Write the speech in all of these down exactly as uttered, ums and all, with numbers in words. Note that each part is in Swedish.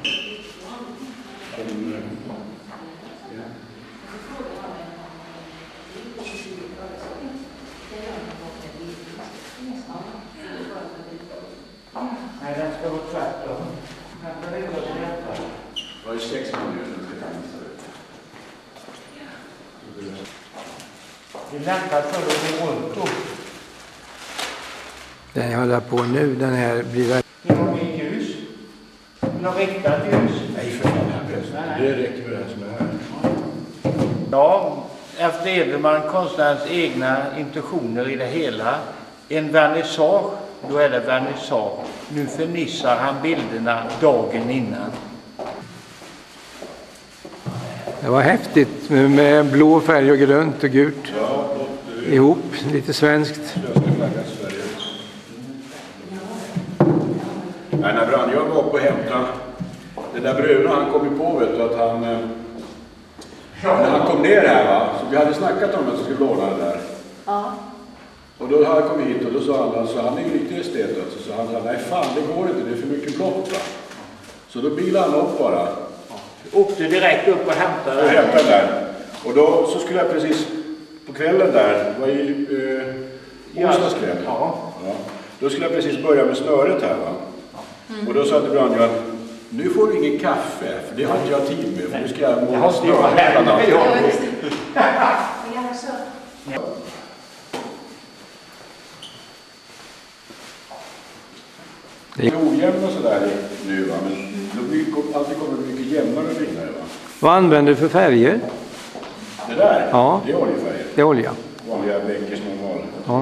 Nej, den ska vara tvärtom. Var det sex minuter? Det är lämpligt för att gå runt då. Den jag håller på nu, den här blir väl... Det har vi ett ljus. Något riktat ljus. Nej, för fan. Det räcker med det här som är här. Ja, efter Edelman konstnärens egna intentioner i det hela. En vernissage, då är det vernissage. Nu förnissar han bilderna dagen innan. Det var häftigt med, med blå färg och grönt och gult. Ja, och, ihop, lite svenskt. Svenska flaggan Sverige. Nej, när Brandjörn var uppe och hämtade den där bruna, han kom ju på vet du, att han eh, när han kom ner här va, så vi hade snackat om att jag skulle låna det där. Ja. Och då hade jag kommit hit och då sa han, alltså, han är ju lite estet alltså, så han sa, nej fan det går inte, det är för mycket blått va. Så då bilade han upp bara. Åkte direkt upp och hämtade Jag hämtade där. Och då så skulle jag precis på kvällen där, var i eh, onsdagskväll. Ja. Ja. Då skulle jag precis börja med snöret här va. Mm. Och då sa till Brandjörn, nu får du ingen kaffe, för det har inte jag tid med, för nu ska jag måla snöret. Det är ojämn och sådär nu va, men då alltid kommer det mycket jämnare och finare va. Vad använder du för färger? Det där, ja. Det är oljefärger. Det är olja. Vanliga bäckers normal. Ja.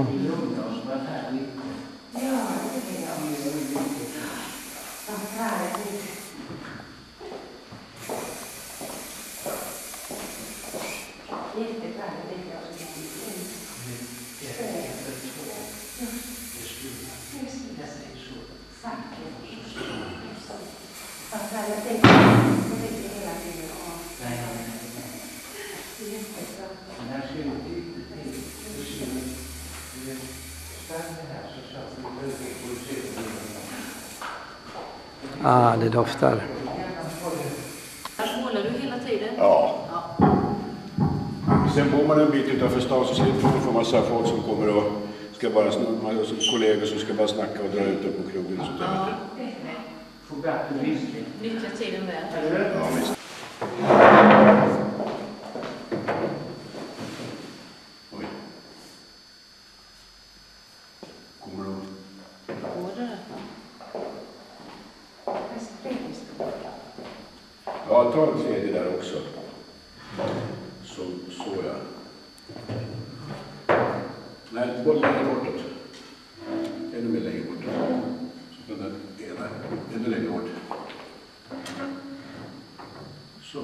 Ah, det doftar. Målar du hela tiden? Ja. ja. Sen bor man en bit utanför stan så slipper man få massa folk som kommer och ska bara snacka, kollegor som ska bara snacka och dra ut upp på krogen och sånt där. Ja. Får bättre visning. Nyttja tiden väl. Ja, visst. Oj. Kommer du? Går det? Ja, ta en tredje där också. Så, så ja. Nej, gå längre bortåt. Ännu mer längre bortåt. Så den där ena, ännu längre bort. Så.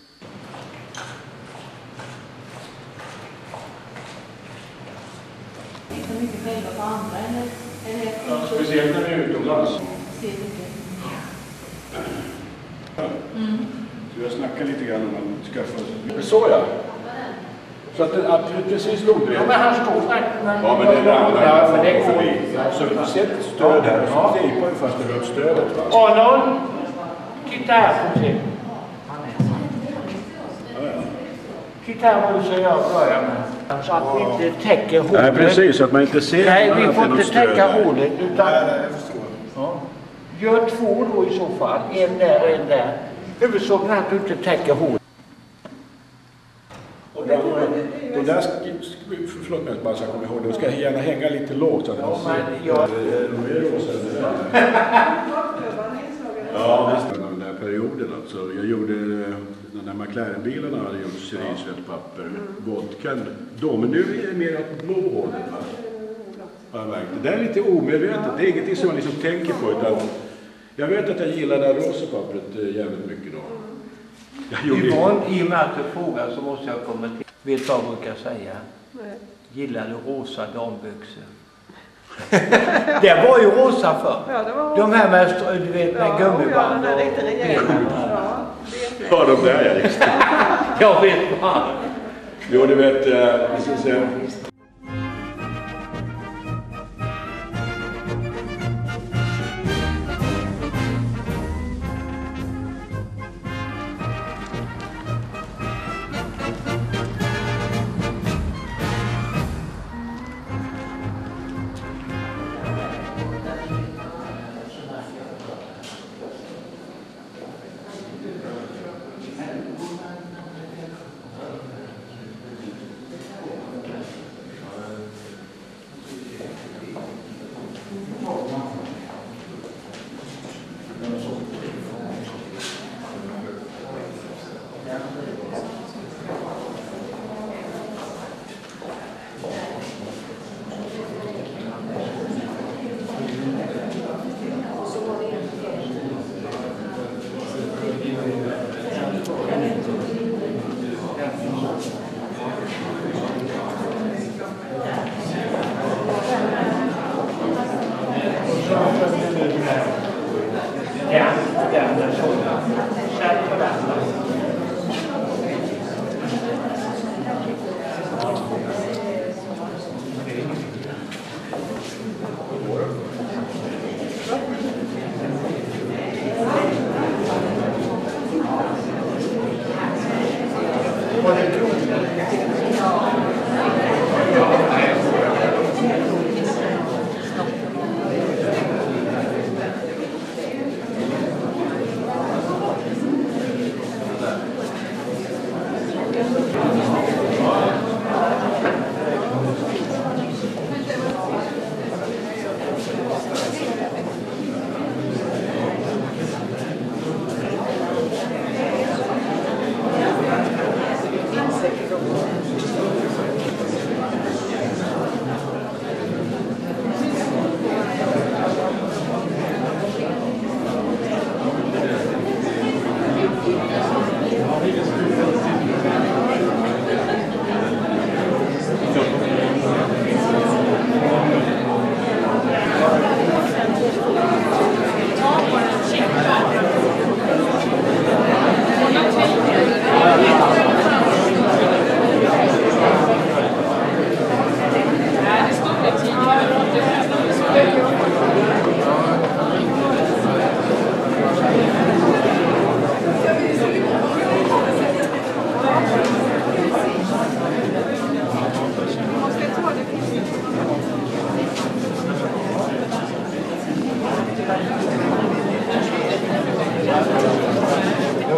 Inte mycket själva på andra eller? eller Ja, speciellt när vi är utomlands. Ser mycket. Mm. Så jag snackar lite grann om att skaffa sig. Så ja. Så att det absolut precis låg det. Ja, men han står snart. Ja, men det är det andra. Ja, men det går. Så sätt stöd här. Så tejpar vi fast det rör upp stödet. Va? Arnold, titta här på sig. Titta här vad du ska göra börja med. Så att vi inte täcker hålet. Nej, precis. Så att man inte ser. Nej, vi får inte täcka hålet. Utan, Nej, jag förstår. Ja. Gör två då i så fall. En där och en där. Huvudsaken är att du inte täcker hålet. Och de, de där, förlåt mig, bara så jag kommer ihåg, de ska gärna hänga lite lågt så att man ser. Ja, de är rosa. Ja, visst. Den där perioden alltså. Jag gjorde, de där McLaren-bilarna hade gjort cerisrött papper. Vodkan, då, men nu är det mer att blå hållet. Det där är lite omedvetet. Det är ingenting som man liksom tänker på. Utan jag vet att jag gillar det här rosa pappret jävligt mycket då. Yvonne, i och med att du frågar så måste jag kommentera. Vet du vad jag brukar säga? Nej. Gillar du rosa dambyxor? Det var ju rosa för. Ja, det var de här med, du vet, med ja, gummiband. Ja, riktigt rejäla. Ja, ja, de där är riktigt. Jag vet vad. Jo, du vet, jag ska säga.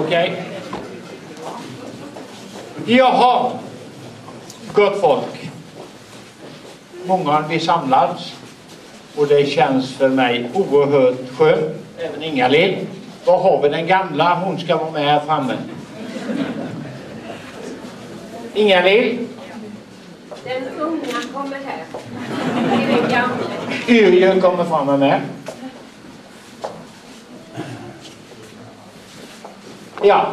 Okej. Okay. Jaha, gott folk. Många har vi samlats och det känns för mig oerhört skönt. Även Inga-Lill. Var har vi den gamla? Hon ska vara med här framme. Inga-Lill. Den unga kommer här. Det är den gamla. Yrje kommer fram med. Ja.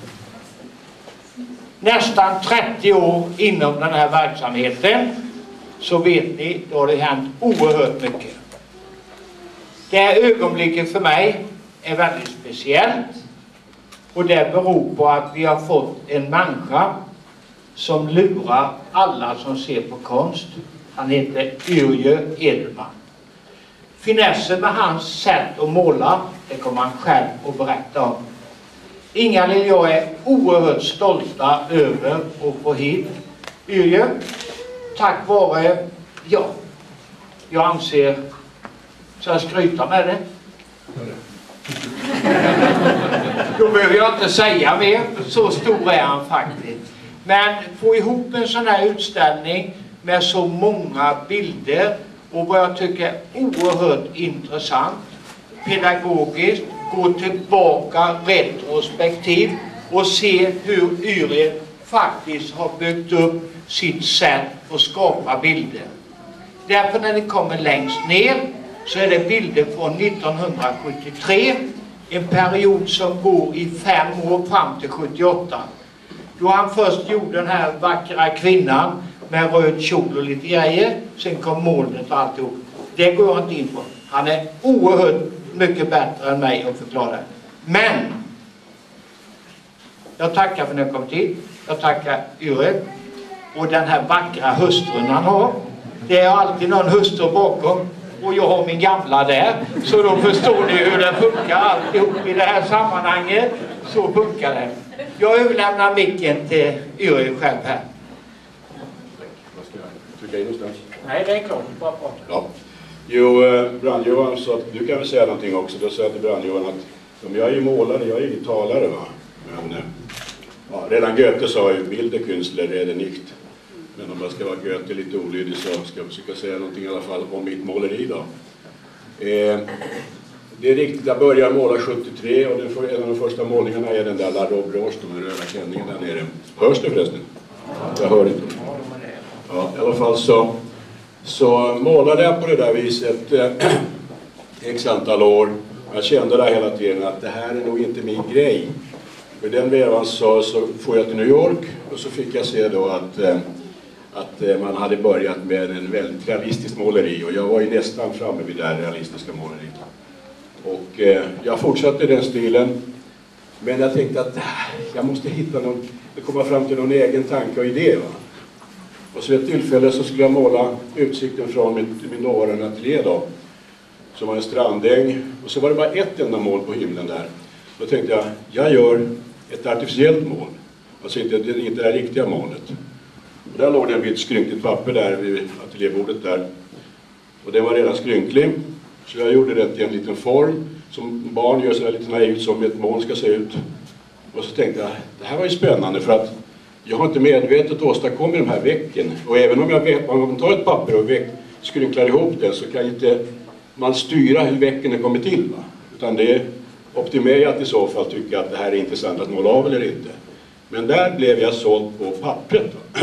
Nästan trettio år inom den här verksamheten, så vet ni, då har det hänt oerhört mycket. Det här ögonblicket för mig är väldigt speciellt, och det beror på att vi har fått en människa som lurar alla som ser på konst. Han heter Yrje Edelman. Finessen med hans sätt att måla, det kommer han själv att berätta om. Inga-Lill och jag är oerhört stolta över att få hit Yrje. Tack vare, ja, jag anser, så jag skryta med det. Då behöver jag inte säga mer, så stor är han faktiskt. Men få ihop en sån här utställning med så många bilder och vad jag tycker är oerhört intressant, pedagogiskt, gå tillbaka retrospektivt och se hur Yrje faktiskt har byggt upp sitt sätt att skapa bilder. Därför när ni kommer längst ner så är det bilder från nittonhundrasjuttiotre, en period som går i fem år fram till sjuttioåtta. Då han först gjorde den här vackra kvinnan med röd kjol och lite grejer, sen kom molnet och alltihop. Det går jag inte in på. Han är oerhört mycket bättre än mig att förklara. Men jag tackar för att ni kom hit. Jag tackar Yrje och den här vackra hustrun han har. Det är alltid någon hustru bakom och jag har min gamla där. Så då förstår ni hur det funkar alltihop i det här sammanhanget. Så funkar det. Jag överlämnar micken till Yrje själv här. Vad ska jag trycka in någonstans? Nej, det är klart. Bara prata. Ja. Jo, eh, Brandjohan sa att du kan väl säga någonting också. Då sa jag till Brandjohan att om jag är ju målare, jag är ju talare va. Men eh, ja, redan Goethe sa ju Bilderkünstler är det nicht. Men om jag ska vara Goethe lite olydig så ska jag försöka säga någonting i alla fall om mitt måleri då. Eh, det är riktigt, jag började måla sjuttiotre och den för, en av de första målningarna är den där La Robe Roche, den röda klänningen där nere. Hörs det förresten? Jag hör inte. Ja, i alla fall så Så målade jag på det där viset eh, x antal år. Jag kände där hela tiden att det här är nog inte min grej. För den vevan så, så får jag till New York och så fick jag se då att, eh, att eh, man hade börjat med en väldigt realistisk måleri. Och jag var ju nästan framme vid det här realistiska måleriet. Och eh, jag fortsatte den stilen. Men jag tänkte att äh, jag måste hitta någon, komma fram till någon egen tanke och idé va. Och så vid ett tillfälle så skulle jag måla utsikten från min, min dåvarande ateljé då. Som var en strandäng. Och så var det bara ett enda mål på himlen där. Då tänkte jag, jag gör ett artificiellt mål. Alltså inte, inte det riktiga målet. Och där låg det en bit skrynkligt papper där vid ateljébordet där. Och det var redan skrynklig. Så jag gjorde det till en liten form. Som barn gör så här lite naivt som ett mål ska se ut. Och så tänkte jag, det här var ju spännande för att jag har inte medvetet åstadkommit de här vecken. Och även om jag vet, om man tar ett papper och veck, skrynklar ihop det så kan inte man styra hur vecken kommer till. Va? Utan det är upp till mig att i så fall tycka att det här är intressant att måla av eller inte. Men där blev jag såld på pappret. Va?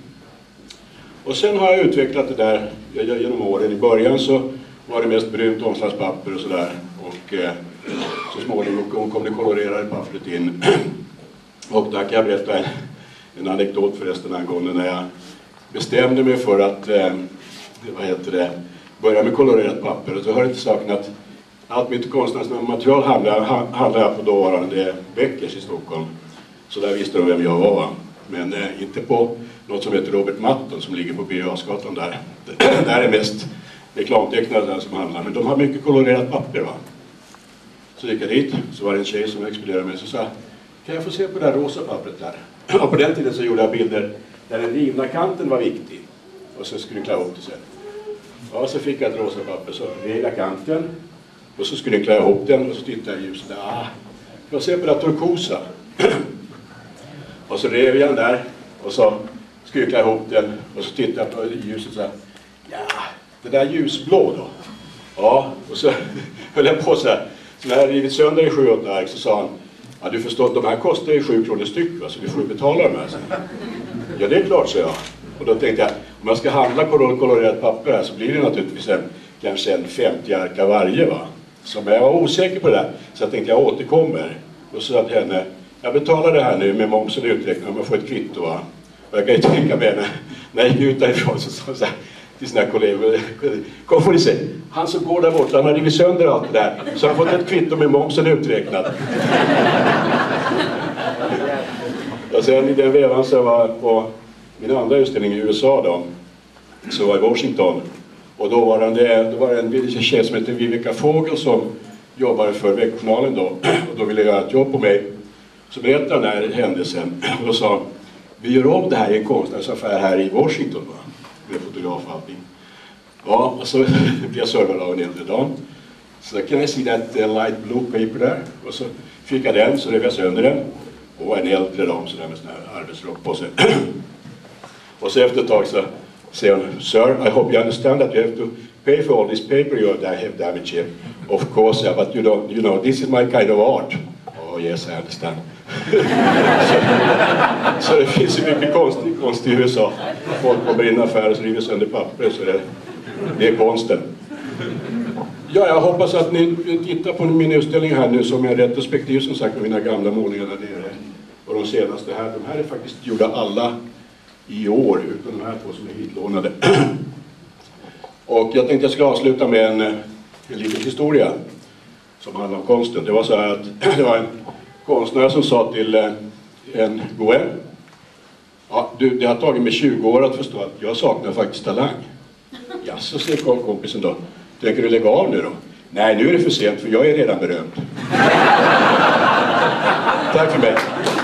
Och sen har jag utvecklat det där genom åren. I början så var det mest brunt omslagspapper och sådär. Och eh, så småningom kom det kolorerade pappret in. Och där kan jag berätta en, en anekdot förresten angående när jag bestämde mig för att eh, vad heter det, börja med kolorerat papper. Och så hör det till saken att allt mitt konstnärliga material handlade, handlade jag på dåvarande Beckers i Stockholm. Så där visste de vem jag var. Men eh, inte på något som heter Robert Matton som ligger på Birger Asgatan där. Där är mest reklamtecknare där som handlar. Men de har mycket kolorerat papper va. Så gick jag dit, så var det en tjej som expedierade mig och så sa, kan jag få se på det här rosa pappret där? Och på den tiden så gjorde jag bilder där den rivna kanten var viktig. Och så skulle jag klara ihop det sen. Ja, så fick jag ett rosa papper, så rev jag kanten. Och så skulle jag klara ihop den och så tittade jag i ljuset. Ah, jag ser på det här turkosa. Och så rev jag den där och så skrykade jag ihop den och så tittade jag på ljuset och sa, ja, det där ljusblå då. Ja, och så höll jag på så här. Så när jag rivit sönder i sju åtta ark så sa han, ja du förstår, de här kostar ju sju kronor styck va, så du får betala dem här. Så, ja det är klart, så jag. Och då tänkte jag, om jag ska handla kolorerat papper här så blir det naturligtvis en, kanske en femtio arka varje va. Så men jag var osäker på det där, så jag tänkte jag återkommer. Och så sa jag till henne, jag betalar det här nu med momsen uträknad om jag får ett kvitto va. Och jag kan ju tänka mig när, när jag gick ut därifrån så sa jag så här till sina kollegor, kom får ni se, han som går där borta, han har rivit sönder allt det där, så han har fått ett kvitto med momsen uträknad. Och sen i den vevan så var jag på min andra utställning i U S A då, så var i Washington. Och då var det, då var det en tjej som heter Vivica Fogel som jobbade för Veckojournalen då. Och då ville jag göra ett jobb på mig. Så berättade den här händelsen. Och då sa, vi gör om det här i en konstnärsaffär här i Washington va? Med fotograf och allting. Ja, och så blev jag servad av en äldre dam. Så kan jag se that light blue paper där. Och så fick jag den, så rev jag sönder den. Och en äldre dam så där med sån här arbetsrock på sig. Och så efter ett tag så säger hon, sir, I hope you understand that you have to pay for all this paper you have damaged here. Of course, yeah, but you know, you know, this is my kind of art. Oh yes, I understand. så, så det finns ju mycket konst, konst i U S A. Folk kommer in i affärer och river sönder papper, så det, det är konsten. Ja, jag hoppas att ni tittar på min utställning här nu som är retrospektiv som sagt med mina gamla målningar där nere. Och de senaste här, de här är faktiskt gjorda alla i år, utan de här två som är hitlånade. Och jag tänkte jag skulle avsluta med en, en liten historia som handlar om konsten. Det var så här att det var en konstnär som sa till en god vän, ja, du, det har tagit mig tjugo år att förstå att jag saknar faktiskt talang. Ja, så säger kompisen då, tänker du lägga av nu då? Nej, nu är det för sent för jag är redan berömd. Tack för mig.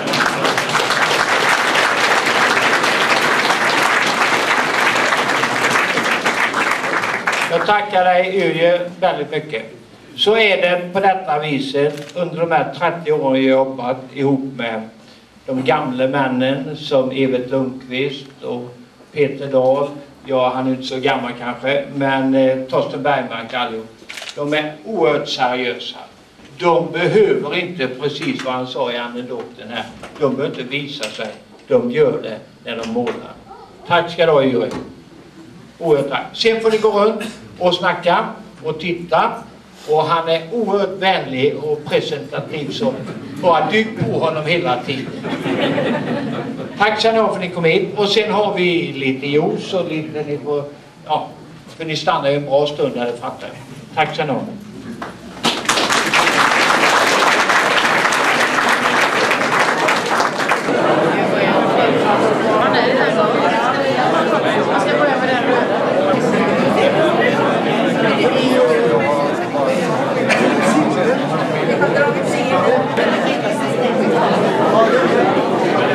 Jag tackar dig Yrje väldigt mycket. Så är det på detta viset under de här trettio åren jag jobbat ihop med de gamla männen som Evert Lundqvist och Peter Dahl. Ja, han är inte så gammal kanske, men eh, Torsten Bergmark allihop. De är oerhört seriösa. De behöver inte, precis vad han sa i anekdoten här, de behöver inte visa sig. De gör det när de målar. Tack ska du ha, Yrje. Oerhört tack. Sen får ni gå runt och snacka och titta. Och han är oerhört vänlig och presentativ som bara dyk på honom hela tiden. Tack så mycket för att ni kom in. Och sen har vi lite juice och lite, ni får, ja, för ni stannar ju en bra stund där, det fattar jag. Tack så mycket.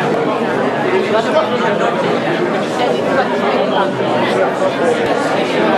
Thank you.